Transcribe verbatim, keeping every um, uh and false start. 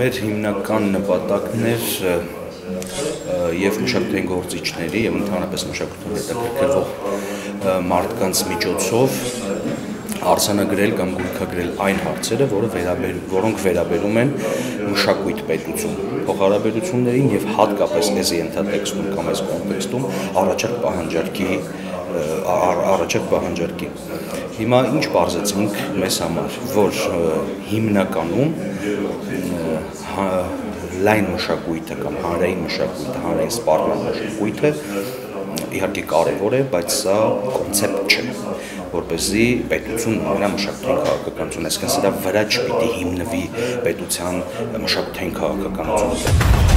Մեր հիմնական նպատակն էր եւ մշակութային գործիչների եւ ընդհանրապես մշակութային հետաքրքրվող մարդկանց միջոցով արձանագրել կամ գույքագրել այն հարցերը, որոնք վերաբերում են մշակույթ պետություն փոխհարաբերություններին եւ հատկապես այս ենթատեքստում կամ այս կոնտեքստում առաջարկ պահանջարկի առաջարկ պահանջարկի։ Հիմա ինչ բարձեցինք մեզ համար, որ հիմնականում լայն մշակույթը կամ հանրային մշակույթը, հանրային սպառման մշակույթը իհարկե կարևոր է, բայց սա կոնցեպտ չէ, որպեսզի պետություն ունենա մշակութային քաղաքականություն, այսինքն սրա վրա չպիտի հիմնվի պետության մշակութային քաղաքականությունը։